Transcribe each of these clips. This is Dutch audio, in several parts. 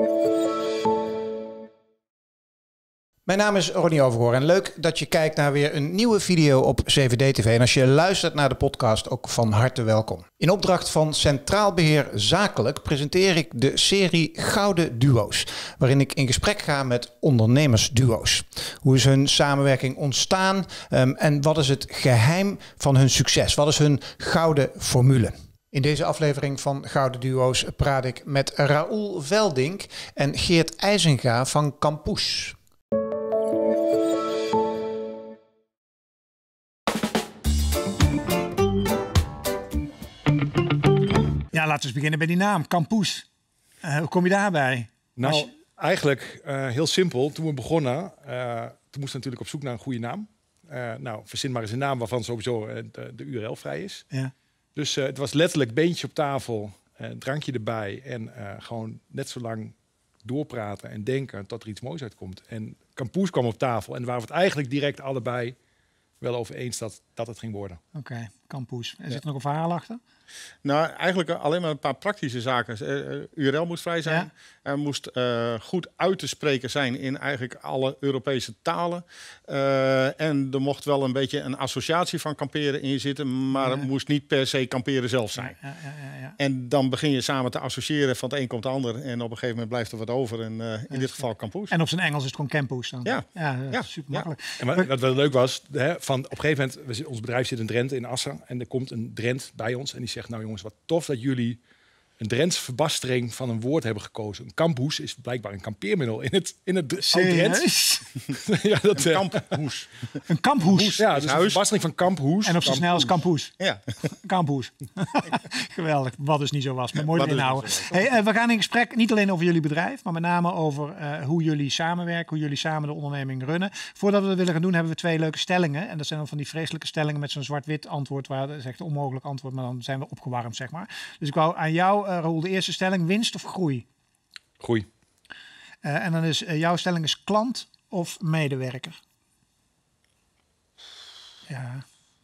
Mijn naam is Ronnie Overgoor en leuk dat je kijkt naar weer een nieuwe video op CVD TV. En als je luistert naar de podcast, ook van harte welkom. In opdracht van Centraal Beheer Zakelijk presenteer ik de serie Gouden Duo's, waarin ik in gesprek ga met ondernemersduo's. Hoe is hun samenwerking ontstaan en wat is het geheim van hun succes? Wat is hun gouden formule? In deze aflevering van Gouden Duo's praat ik met Raoul Veldink en Geert IJzenga van Campoes. Ja, laten we eens beginnen bij die naam, Campoes. Hoe kom je daarbij? Nou, eigenlijk heel simpel. Toen we begonnen, toen moesten we natuurlijk op zoek naar een goede naam. Verzin maar eens een naam waarvan sowieso de URL vrij is. Ja. Dus het was letterlijk beentje op tafel, drankje erbij en gewoon net zo lang doorpraten en denken tot er iets moois uitkomt. En Campoes kwam op tafel en waren we het eigenlijk direct allebei wel over eens dat het ging worden. Oké, Campoes. Er zit nog een verhaal achter? Nou, eigenlijk alleen maar een paar praktische zaken. URL moest vrij zijn. Ja. Er moest goed uit te spreken zijn in eigenlijk alle Europese talen. En er mocht wel een beetje een associatie van kamperen in zitten, maar het moest niet per se kamperen zelf zijn. Ja. En dan begin je samen te associëren, van het een komt het ander. En op een gegeven moment blijft er wat over. En in dit geval Campoes. En op zijn Engels is het gewoon Campoes dan? Ja. Super makkelijk. En wat wel leuk was, op een gegeven moment, ons bedrijf zit in Drenthe, in Assen. En er komt een Drent bij ons en die zegt, nou jongens, wat tof dat jullie een Drentse verbastering van een woord hebben gekozen. Een kampoes is blijkbaar een kampeermiddel in het Serieus? Ja, dat Kamphoes. Een kamphoes? Ja, dus een verbastering van kamphoes. En op zijn snel is Campoes. Ja. Campoes. Geweldig, wat dus niet zo was. Maar mooi erin houden. Hey, we gaan in gesprek niet alleen over jullie bedrijf, maar met name over hoe jullie samenwerken, hoe jullie samen de onderneming runnen. Voordat we dat willen gaan doen, hebben we 2 leuke stellingen. En dat zijn dan van die vreselijke stellingen met zo'n zwart-wit antwoord, waar dat is echt een onmogelijk antwoord, maar dan zijn we opgewarmd, zeg maar. Dus ik wou aan jou, Raoul, de eerste stelling, winst of groei? Groei. En dan is jouw stelling is klant of medewerker? Ja.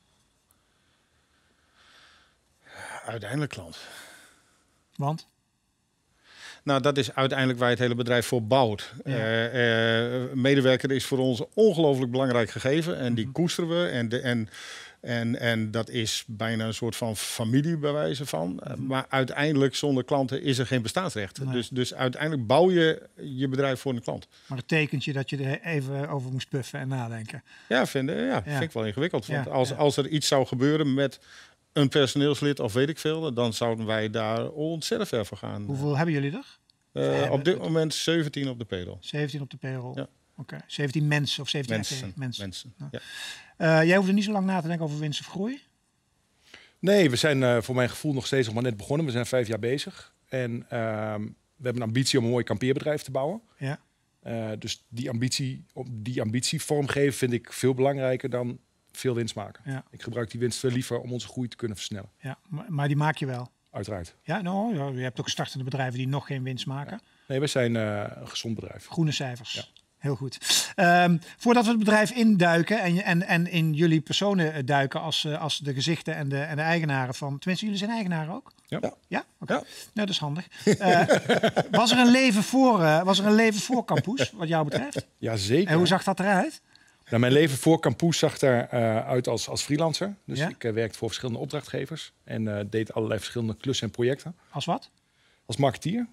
Uiteindelijk klant. Want? Nou, dat is uiteindelijk waar je het hele bedrijf voor bouwt. Ja. Medewerker is voor ons een ongelooflijk belangrijk gegeven. En die koesteren we. En dat is bijna een soort van familie bij wijze van. Maar uiteindelijk zonder klanten is er geen bestaansrecht. Nee. Dus uiteindelijk bouw je je bedrijf voor een klant. Maar het tekent je dat je er even over moest puffen en nadenken. Ja, vind ik wel ingewikkeld. Want Ja. als er iets zou gebeuren met een personeelslid of weet ik veel, dan zouden wij daar ontzettend ver voor gaan. Hoeveel hebben jullie er? Op dit moment 17 op de payroll. 17 op de payroll. Ja. Oké. 17 mensen of 17 Mensen. Ja. Ja. Jij hoeft er niet zo lang na te denken over winst of groei? Nee, we zijn voor mijn gevoel nog steeds nog maar net begonnen. We zijn 5 jaar bezig. En we hebben een ambitie om een mooi kampeerbedrijf te bouwen. Ja. Dus die ambitie vormgeven vind ik veel belangrijker dan veel winst maken. Ja. Ik gebruik die winst veel liever om onze groei te kunnen versnellen. Ja, maar die maak je wel. Uiteraard. Ja, je hebt ook startende bedrijven die nog geen winst maken. Ja. Nee, we zijn een gezond bedrijf. Groene cijfers. Ja. Heel goed. Voordat we het bedrijf induiken en in jullie personen duiken als de gezichten en de eigenaren van... Tenminste, jullie zijn eigenaren ook? Ja. Ja? Oké. Ja. Nou, dat is handig. Was er een leven voor Campoes, wat jou betreft? Jazeker. En hoe zag dat eruit? Nou, mijn leven voor Campoes zag eruit als freelancer. Dus Ja? ik werkte voor verschillende opdrachtgevers. En deed allerlei verschillende klussen en projecten. Als wat? Als marketeer.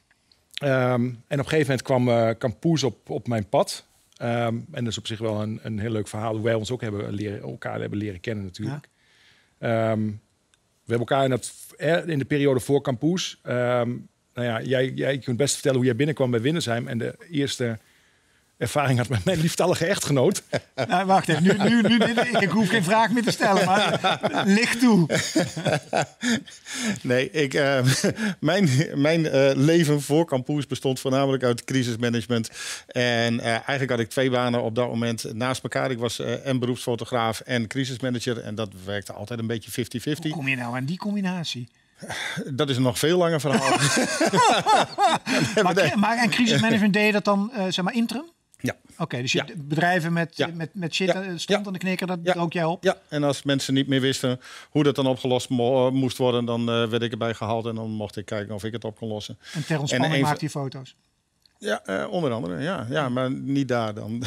En op een gegeven moment kwam Campoes op mijn pad. En dat is op zich wel een heel leuk verhaal. Hoe wij ons ook elkaar hebben leren kennen natuurlijk. Ja. We hebben elkaar in de periode voor Campoes. Jij kunt best vertellen hoe jij binnenkwam bij Winnersheim. En de eerste ervaring had met mijn lieftallige echtgenoot. Nou, wacht even, nu, ik hoef geen vraag meer te stellen, maar licht toe. Nee, mijn leven voor Campoes bestond voornamelijk uit crisismanagement. En eigenlijk had ik 2 banen op dat moment naast elkaar. Ik was en beroepsfotograaf en crisismanager. En dat werkte altijd een beetje 50-50. Hoe kom je nou aan die combinatie? Dat is een nog veel langer verhaal. Maar crisismanagement deed je dat dan zeg maar interim? Ja. Oké, dus je bedrijven met shit stond aan de knikker, dat ook jij op? Ja, en als mensen niet meer wisten hoe dat dan opgelost moest worden, dan werd ik erbij gehaald en dan mocht ik kijken of ik het op kon lossen. En ter ontspanning maakte je foto's? Ja, onder andere, ja, maar niet daar dan.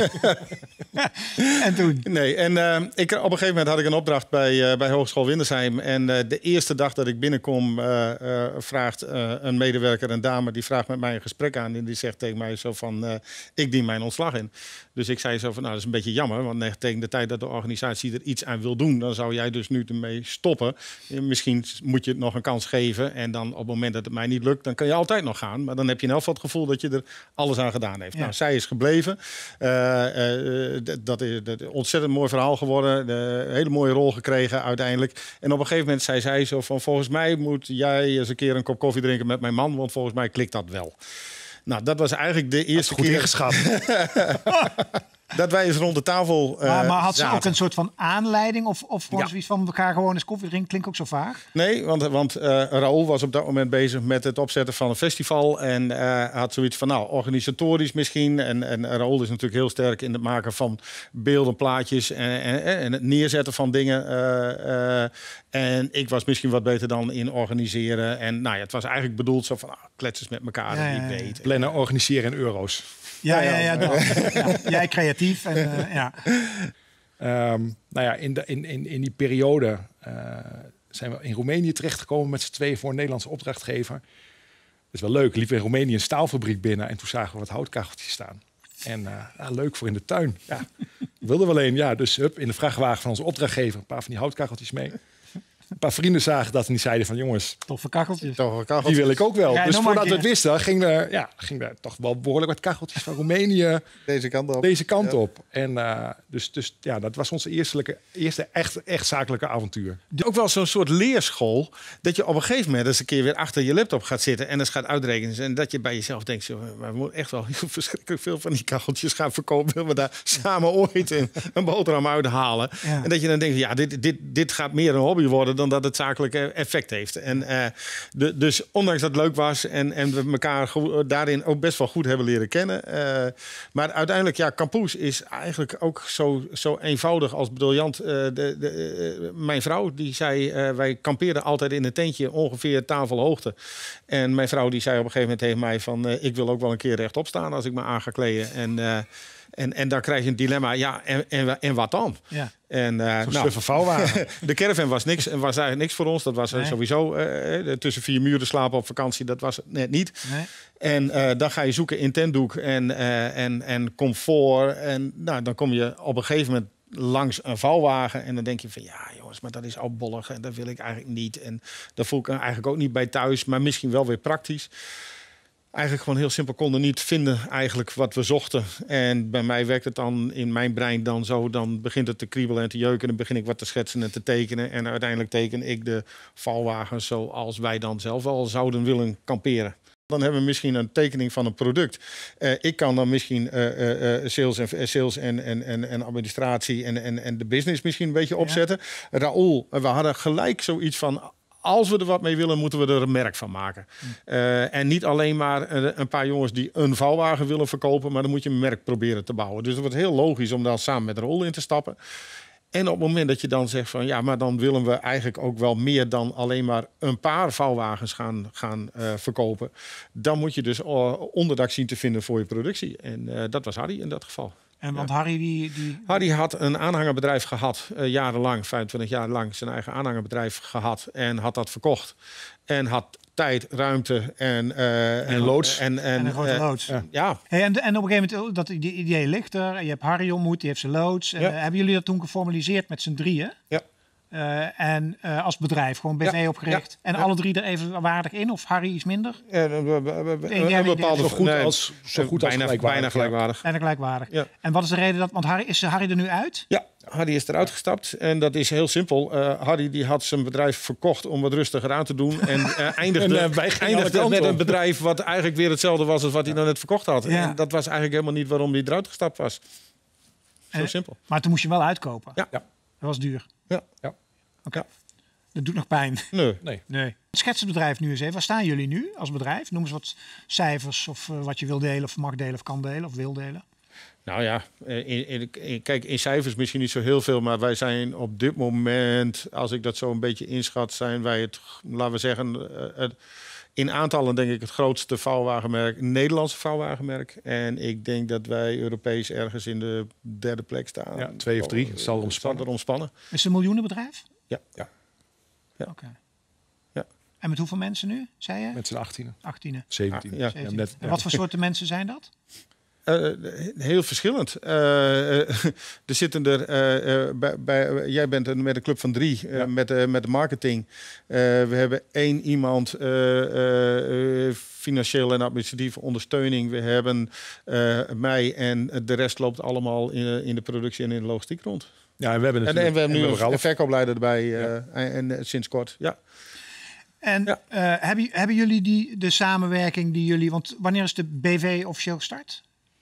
En toen? Nee, en op een gegeven moment had ik een opdracht bij Hogeschool Windersheim. En de eerste dag dat ik binnenkom, vraagt een medewerker, een dame, die vraagt met mij een gesprek aan. En die zegt tegen mij zo van, ik dien mijn ontslag in. Dus ik zei zo van, nou, dat is een beetje jammer. Want tegen de tijd dat de organisatie er iets aan wil doen, dan zou jij dus nu ermee stoppen. Misschien moet je het nog een kans geven. En dan op het moment dat het mij niet lukt, dan kan je altijd nog gaan. Maar dan heb je in elk geval het gevoel dat je er alles aan gedaan heeft. Ja. Nou, zij is gebleven. Dat is een ontzettend mooi verhaal geworden. Een hele mooie rol gekregen uiteindelijk. En op een gegeven moment zei zij zo van, volgens mij moet jij eens een keer een kop koffie drinken met mijn man, want volgens mij klikt dat wel. Nou, dat was eigenlijk de eerste keer. Ingeschat. Dat wij eens rond de tafel maar had ze zaten. ook een soort van aanleiding? Of gewoon zoiets van, we gaan gewoon eens koffie drinken? Klinkt ook zo vaag. Nee, want Raoul was op dat moment bezig met het opzetten van een festival. En had zoiets van, nou, organisatorisch misschien. En Raoul is natuurlijk heel sterk in het maken van beelden, plaatjes en het neerzetten van dingen. En ik was misschien wat beter dan in organiseren. En nou ja, het was eigenlijk bedoeld zo van, kletsers met elkaar, wie weet. Plannen, organiseren in euro's. Ja. Jij creatief. En, Nou ja, in die periode zijn we in Roemenië terechtgekomen met z'n tweeën voor een Nederlandse opdrachtgever. Dat is wel leuk. Liepen in Roemenië een staalfabriek binnen en toen zagen we wat houtkacheltjes staan. En leuk voor in de tuin. Ja, wilden we alleen. Ja, dus in de vrachtwagen van onze opdrachtgever een paar van die houtkacheltjes mee. Een paar vrienden zagen dat en die zeiden van, jongens, toffe kacheltjes. Die wil ik ook wel. Ja, dus voordat we het wisten, gingen er toch wel behoorlijk wat kacheltjes van Roemenië deze kant op. En dus dat was onze eerste echt zakelijke avontuur. Ook wel zo'n soort leerschool, dat je op een gegeven moment eens een keer weer achter je laptop gaat zitten en eens gaat uitrekenen. En dat je bij jezelf denkt, we moeten echt wel heel verschrikkelijk veel van die kacheltjes gaan verkopen. Willen we daar samen ooit een boterham uithalen? Ja. En dat je dan denkt, ja, dit gaat meer een hobby worden dan dat het zakelijk effect heeft. En dus ondanks dat het leuk was en we elkaar daarin ook best wel goed hebben leren kennen. Maar uiteindelijk, ja, Kampoes is eigenlijk ook zo eenvoudig als briljant. Mijn vrouw die zei, wij kampeerden altijd in een tentje ongeveer tafelhoogte. En mijn vrouw die zei op een gegeven moment tegen mij van, ik wil ook wel een keer rechtop staan als ik me aan ga kleden. En dan krijg je een dilemma. Ja, en wat dan? Ja. En vouwwagen. De caravan was eigenlijk niks voor ons. Dat was sowieso tussen 4 muren slapen op vakantie. Dat was het net niet. Nee. En dan ga je zoeken in tentdoek en comfort. En dan kom je op een gegeven moment langs een vouwwagen. En dan denk je van, ja jongens, maar dat is oudbollig. En dat wil ik eigenlijk niet. En daar voel ik me eigenlijk ook niet bij thuis. Maar misschien wel weer praktisch. Eigenlijk gewoon heel simpel, konden niet vinden eigenlijk wat we zochten. En bij mij werkt het dan in mijn brein dan zo. Dan begint het te kriebelen en te jeuken. Dan begin ik wat te schetsen en te tekenen. En uiteindelijk teken ik de vouwwagens zoals wij dan zelf wel zouden willen kamperen. Dan hebben we misschien een tekening van een product. Ik kan dan misschien sales en administratie en de business misschien een beetje opzetten. Ja. Raoul, we hadden gelijk zoiets van, als we er wat mee willen, moeten we er een merk van maken. En niet alleen maar een paar jongens die een vouwwagen willen verkopen, maar dan moet je een merk proberen te bouwen. Dus het wordt heel logisch om daar samen met Raoul in te stappen. En op het moment dat je dan zegt van, ja, maar dan willen we eigenlijk ook wel meer dan alleen maar een paar vouwwagens gaan verkopen. Dan moet je dus onderdak zien te vinden voor je productie. En dat was Harry in dat geval. En want Harry Harry had een aanhangerbedrijf gehad, jarenlang, 25 jaar lang zijn eigen aanhangerbedrijf gehad en had dat verkocht. En had tijd, ruimte en loods. En een grote loods. Ja. Hey, en op een gegeven moment, dat idee ligt er. Je hebt Harry ontmoet, die heeft zijn loods. Hebben jullie dat toen geformaliseerd met z'n drieën? Ja. En als bedrijf, gewoon BV opgericht. En alle drie er evenwaardig in? Of Harry iets minder? Een bepaalde zo goed als gelijkwaardig. Bijna gelijkwaardig. Bijna gelijkwaardig. Ja. En wat is de reden want is Harry er nu uit? Ja, Harry is eruit gestapt. En dat is heel simpel. Harry die had zijn bedrijf verkocht om wat rustiger aan te doen. En eindigde met een bedrijf wat eigenlijk weer hetzelfde was als wat hij dan net verkocht had. Ja. En dat was eigenlijk helemaal niet waarom hij eruit gestapt was. Zo simpel. Maar toen moest je wel uitkopen. Ja. Dat was duur. Ja. Okay. Ja. Dat doet nog pijn. Nee. Schets het bedrijf nu eens even. Waar staan jullie nu als bedrijf? Noem eens wat cijfers of wat je wil delen of mag delen of kan delen of wil delen. Nou ja, kijk, in cijfers misschien niet zo heel veel, maar wij zijn op dit moment, als ik dat zo een beetje inschat, zijn wij laten we zeggen, in aantallen denk ik het grootste vouwwagenmerk, Nederlandse vouwwagenmerk. En ik denk dat wij Europees ergens in de 3e plek staan. Ja, 2 of 3. Het zal erom spannen. Is het een miljoenenbedrijf? Ja. Oké. En met hoeveel mensen nu, zei je? Met z'n 18e. 18e. 17e. Ja. En wat voor soorten mensen zijn dat? Heel verschillend. Er zitten jij bent met een club van 3 met de marketing. We hebben 1 iemand financiële en administratieve ondersteuning. We hebben mij en de rest loopt allemaal in de productie en in de logistiek rond. Ja, en we hebben en we hebben nu een verkoopleider erbij en sinds kort. Ja. En hebben jullie de samenwerking die jullie... Want wanneer is de BV officieel gestart?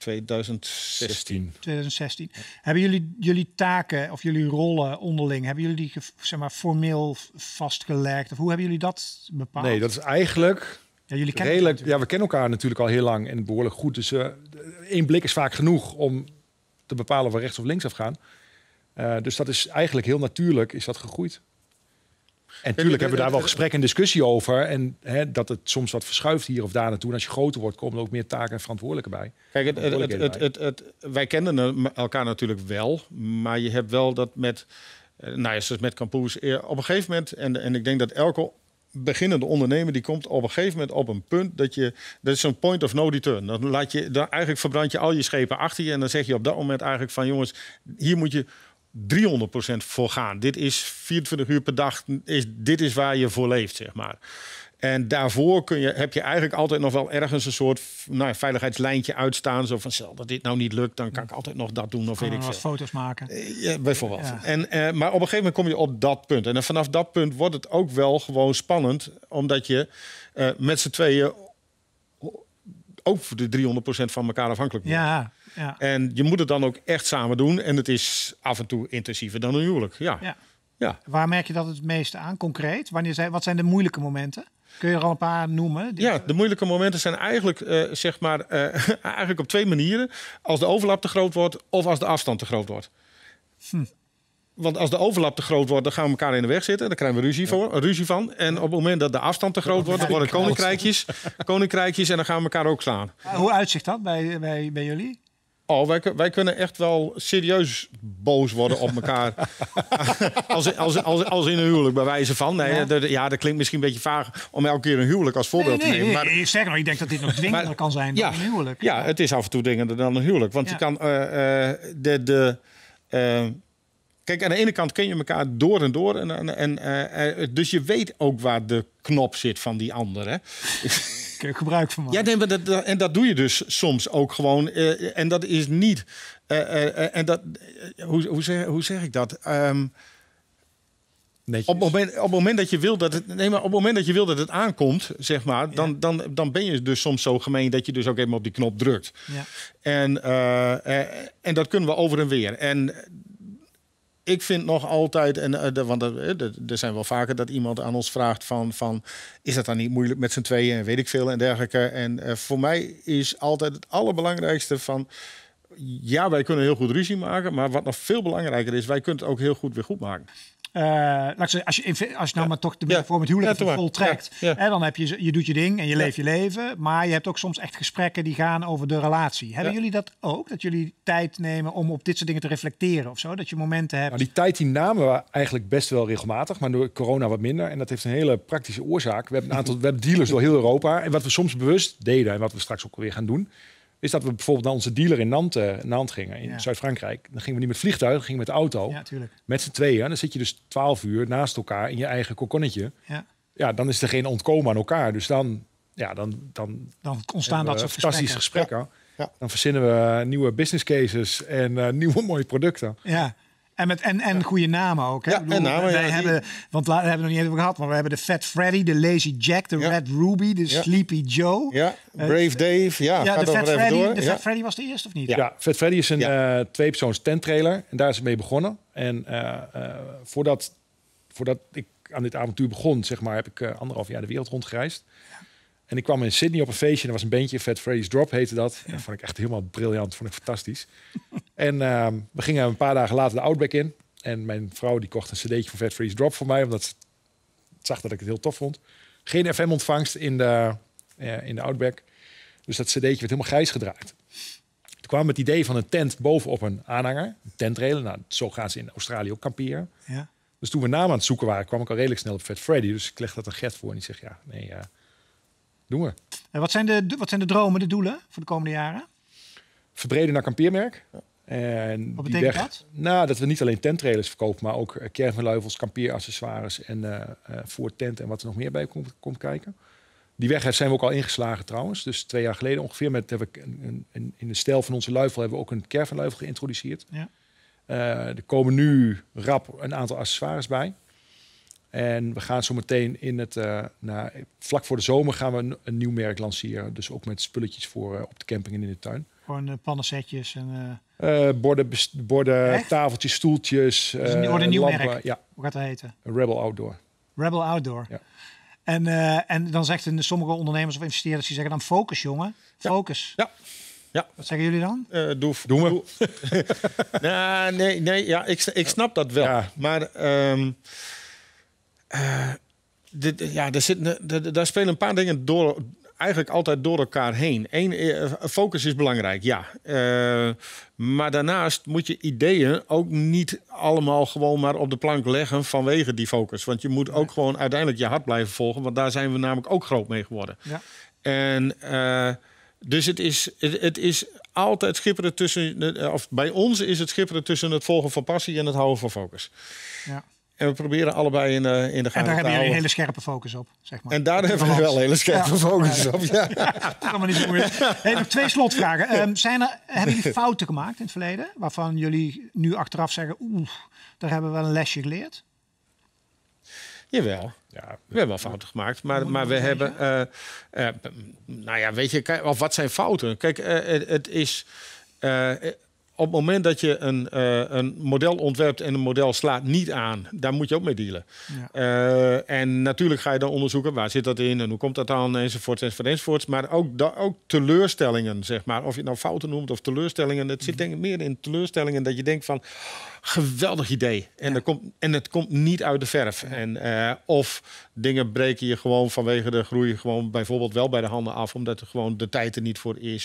2016. 2016. Hebben jullie taken of jullie rollen onderling, hebben jullie die formeel vastgelegd? Of hoe hebben jullie dat bepaald? Nee, dat is eigenlijk... Ja, jullie kennen redelijk, we kennen elkaar natuurlijk al heel lang en behoorlijk goed. Dus 1 blik is vaak genoeg om te bepalen of we rechts of links afgaan. Dus dat is eigenlijk heel natuurlijk is dat gegroeid. En natuurlijk hebben we daar wel gesprek en discussie over. En dat het soms wat verschuift hier of daar naartoe. En als je groter wordt, komen er ook meer taken en verantwoordelijken bij. Kijk, wij kennen elkaar natuurlijk wel. Maar je hebt wel dat met Campus op een gegeven moment... En ik denk dat elke beginnende ondernemer... die komt op een gegeven moment op een punt... dat is zo'n point of no return. Dan eigenlijk verbrand je al je schepen achter je... en dan zeg je op dat moment eigenlijk van... jongens, hier moet je... 300% voor gaan. Dit is 24 uur per dag. Dit is waar je voor leeft, zeg maar. En daarvoor heb je eigenlijk altijd nog wel ergens een soort veiligheidslijntje uitstaan. Zo van, stel dat dit nou niet lukt, dan kan ik altijd nog dat doen. Of weet ik veel. Foto's maken. Ja, bijvoorbeeld. Ja. Maar op een gegeven moment kom je op dat punt. En dan vanaf dat punt wordt het ook wel gewoon spannend. Omdat je met z'n tweeën ook voor de 300% van elkaar afhankelijk wordt. Ja. En je moet het dan ook echt samen doen. En het is af en toe intensiever dan een huwelijk. Ja. Waar merk je dat het meeste aan, concreet? Wat zijn de moeilijke momenten? Kun je er al een paar noemen? Ja, de moeilijke momenten zijn eigenlijk, eigenlijk op 2 manieren. Als de overlap te groot wordt of als de afstand te groot wordt. Want als de overlap te groot wordt, dan gaan we elkaar in de weg zitten. Dan krijgen we ruzie van. En op het moment dat de afstand te groot wordt, dan worden koninkrijkjes en dan gaan we elkaar ook slaan. Hoe uitzicht dat bij jullie? Oh, wij kunnen echt wel serieus boos worden op elkaar. als in een huwelijk, bij wijze van. Nee, dat klinkt misschien een beetje vaag om elke keer een huwelijk als voorbeeld te nemen. Maar zeg maar, ik denk dat dit nog dwingender kan zijn dan een huwelijk. Ja, het is af en toe dwingender dan een huwelijk. Want je kan kijk, aan de ene kant ken je elkaar door en door. Dus je weet ook waar de knop zit van die ander. Hè? Gebruik van maken. Ja, nee, en dat doe je dus soms ook gewoon. En dat is niet... hoe zeg ik dat? Op het moment dat je wil dat het... Nee, maar op het moment dat je wil dat het aankomt, zeg maar... Dan ben je dus soms zo gemeen dat je dus ook even op die knop drukt. Ja. En dat kunnen we over en weer. En ik vind nog altijd, want er zijn wel vaker dat iemand aan ons vraagt van is dat dan niet moeilijk met z'n tweeën en weet ik veel en dergelijke. En voor mij is altijd het allerbelangrijkste van, ja, wij kunnen heel goed ruzie maken, maar wat nog veel belangrijker is, wij kunnen het ook heel goed weer goed maken. Als je nou maar toch de metafoor met huwelijk voltrekt. Dan heb je doet je ding en je leeft je leven. Maar je hebt ook soms echt gesprekken die gaan over de relatie. Hebben jullie dat ook? Dat jullie tijd nemen om op dit soort dingen te reflecteren of zo? Dat je momenten hebt. Nou, die tijd die namen we eigenlijk best wel regelmatig. Maar door corona wat minder. En dat heeft een hele praktische oorzaak. We hebben dealers door heel Europa. En wat we soms bewust deden en wat we straks ook weer gaan doen, is dat we bijvoorbeeld naar onze dealer in Nantes gingen, in Zuid-Frankrijk. Dan gingen we niet met vliegtuig, dan gingen we met de auto. Ja, tuurlijk. Met z'n tweeën. Dan zit je dus 12 uur naast elkaar in je eigen kokonnetje. Ja, dan is er geen ontkomen aan elkaar. Dus dan ontstaan dat soort fantastische gesprekken. Ja. Dan verzinnen we nieuwe business cases en nieuwe mooie producten. Ja. En goede namen ook. Hè? Ja, we hebben het nog niet over gehad, maar we hebben de Fat Freddy, de Lazy Jack, de Red Ruby, de Sleepy Joe. Ja, Brave Dave. De Fat Freddy. De Fat Freddy was de eerste of niet? Ja, Fat Freddy is een 2-persoons tenttrailer en daar is het mee begonnen. En voordat ik aan dit avontuur begon, zeg maar, heb ik 1,5 jaar de wereld rondgereisd. En ik kwam in Sydney op een feestje. Er was een bandje, Fat Freddy's Drop heette dat. Dat vond ik echt helemaal briljant. Vond ik fantastisch. En we gingen een paar dagen later de Outback in. En mijn vrouw die kocht een cd'tje van Fat Freddy's Drop voor mij. Omdat ze zag dat ik het heel tof vond. Geen FM-ontvangst in de Outback. Dus dat cd'tje werd helemaal grijs gedraaid. Toen kwam het idee van een tent bovenop een aanhanger. Een tentrailer. Nou, zo gaan ze in Australië ook kamperen. Ja. Dus toen we namen aan het zoeken waren, kwam ik al redelijk snel op Fat Freddy. Dus ik leg dat aan Gert voor en die zegt, ja, nee, doen we. En wat zijn de dromen, de doelen voor de komende jaren? Verbreden naar kampeermerk. En wat betekent dat? Nou, dat we niet alleen tenttrailers verkopen, maar ook caravanluifels, kampeeraccessoires en voor tent en wat er nog meer bij komt kijken. Die weg zijn we ook al ingeslagen trouwens. Dus 2 jaar geleden ongeveer hebben we in de stijl van onze luifel hebben we ook een caravanluifel geïntroduceerd. Ja. Er komen nu rap een aantal accessoires bij. En we gaan zo meteen vlak voor de zomer gaan we een nieuw merk lanceren. Dus ook met spulletjes voor op de camping en in de tuin. Gewoon pannensetjes en... borden, tafeltjes, stoeltjes. Dus een nieuw lampen, merk? Ja. Hoe gaat dat heten? Rebel Outdoor. Rebel Outdoor. Ja. En dan zegt sommige ondernemers of investeerders die zeggen dan focus, jongen. Focus. Ja. Ja. Wat zeggen jullie dan? Doen we. Nee, ja, ik snap dat wel. Ja. Maar daar spelen een paar dingen eigenlijk altijd door elkaar heen. Focus is belangrijk, ja. Maar daarnaast moet je ideeën ook niet allemaal gewoon maar op de plank leggen vanwege die focus. Want je moet ook gewoon uiteindelijk je hart blijven volgen. Want daar zijn we namelijk ook groot mee geworden. Ja. En dus het is altijd schipperen tussen... Of bij ons is het schipperen tussen het volgen van passie en het houden van focus. Ja. En we proberen allebei in de gaten te houden. En daar hebben jullie een hele scherpe focus op, zeg maar. En daar hebben we wel een hele scherpe focus op, ja. Dat is allemaal niet zo moeilijk. Hey, nog 2 slotvragen. Hebben jullie fouten gemaakt in het verleden? Waarvan jullie nu achteraf zeggen... daar hebben we wel een lesje geleerd? Jawel. Ja, we hebben wel fouten gemaakt. Maar we hebben... nou ja, weet je... Kijk, of wat zijn fouten? Kijk, het is... op het moment dat je een model ontwerpt en een model slaat niet aan, daar moet je ook mee dealen. Ja. En natuurlijk ga je dan onderzoeken, waar zit dat in en hoe komt dat dan, enzovoorts. Maar ook teleurstellingen, zeg maar. Of je het nou fouten noemt of teleurstellingen. Het zit denk ik meer in teleurstellingen dat je denkt van, geweldig idee. En het komt niet uit de verf. Ja. Of dingen breken je gewoon vanwege de groei gewoon bijvoorbeeld wel bij de handen af, omdat er gewoon de tijd er niet voor is.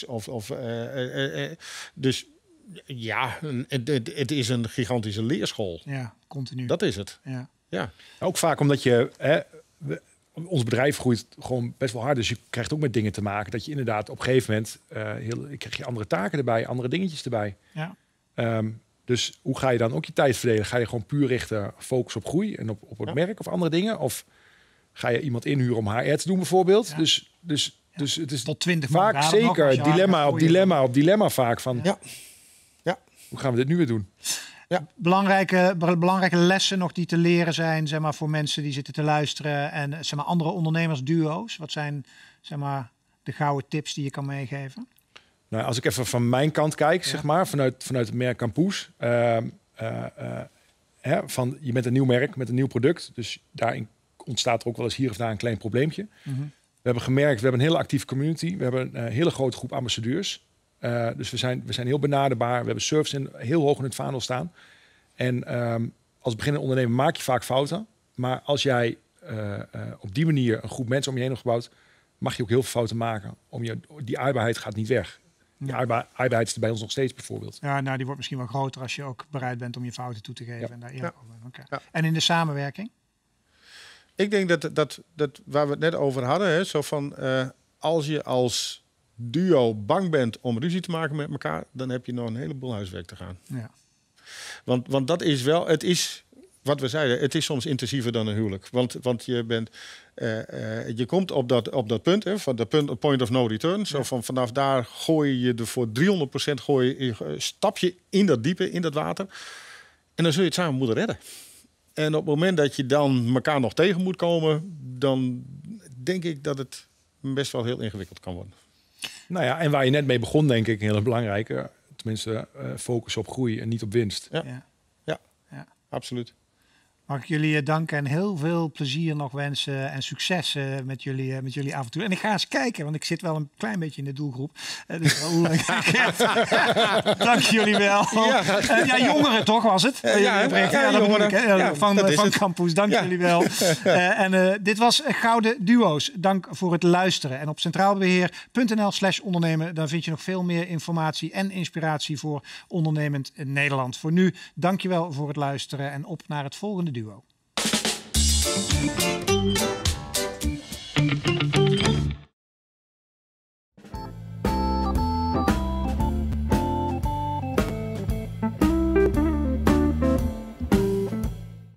Dus ja, het is een gigantische leerschool. Ja, continu. Dat is het. Ja. Ook vaak omdat ons bedrijf groeit gewoon best wel hard. Dus je krijgt ook met dingen te maken dat je inderdaad op een gegeven moment krijg je andere taken erbij, andere dingetjes erbij. Ja. Dus hoe ga je dan ook je tijd verdelen? Ga je gewoon puur richten, focus op groei en op het merk of andere dingen? Of ga je iemand inhuren om HR te doen bijvoorbeeld? Ja. Dus het is tot 20 vaak zeker dilemma vaak van... Ja. Hoe gaan we dit nu weer doen? Ja. Belangrijke lessen nog die te leren zijn, zeg maar, voor mensen die zitten te luisteren en zeg maar, andere ondernemersduo's. Wat zijn, zeg maar, de gouden tips die je kan meegeven? Nou, als ik even van mijn kant kijk, zeg maar, vanuit het merk Campoes. Je bent een nieuw merk met een nieuw product. Dus daarin ontstaat er ook wel eens hier of daar een klein probleempje. Mm-hmm. We hebben gemerkt, we hebben een hele actieve community. We hebben een hele grote groep ambassadeurs. Dus we zijn heel benaderbaar. We hebben service heel hoog in het vaandel staan. En als beginnende ondernemer maak je vaak fouten. Maar als jij op die manier een groep mensen om je heen hebt gebouwd, mag je ook heel veel fouten maken. Die aardbaarheid gaat niet weg. Die aardbaarheid is er bij ons nog steeds bijvoorbeeld. Ja, nou, die wordt misschien wel groter als je ook bereid bent om je fouten toe te geven. En daar eerlijk over bent. Okay. Ja. En in de samenwerking? Ik denk dat waar we het net over hadden, hè, zo van als je als duo bang bent om ruzie te maken met elkaar, dan heb je nog een heleboel huiswerk te gaan. Ja. Want dat is wel, het is wat we zeiden, het is soms intensiever dan een huwelijk. Want je komt op dat punt, hè, van de point of no return. Zo van vanaf daar gooi je er voor 300% stap je in dat diepe, in dat water. En dan zul je het samen moeten redden. En op het moment dat je dan elkaar nog tegen moet komen, dan denk ik dat het best wel heel ingewikkeld kan worden. Nou ja, en waar je net mee begon, denk ik, heel belangrijk. Tenminste, focus op groei en niet op winst. Ja, absoluut. Mag ik jullie danken en heel veel plezier nog wensen en succes met jullie avontuur. En ik ga eens kijken, want ik zit wel een klein beetje in de doelgroep. Dus dank jullie wel. Ja, jongeren toch was het? Van Campus. Dank jullie wel. En dit was Gouden Duo's. Dank voor het luisteren. En op centraalbeheer.nl/ondernemen, daar vind je nog veel meer informatie en inspiratie voor ondernemend Nederland. Voor nu, dankjewel voor het luisteren en op naar het volgende duo.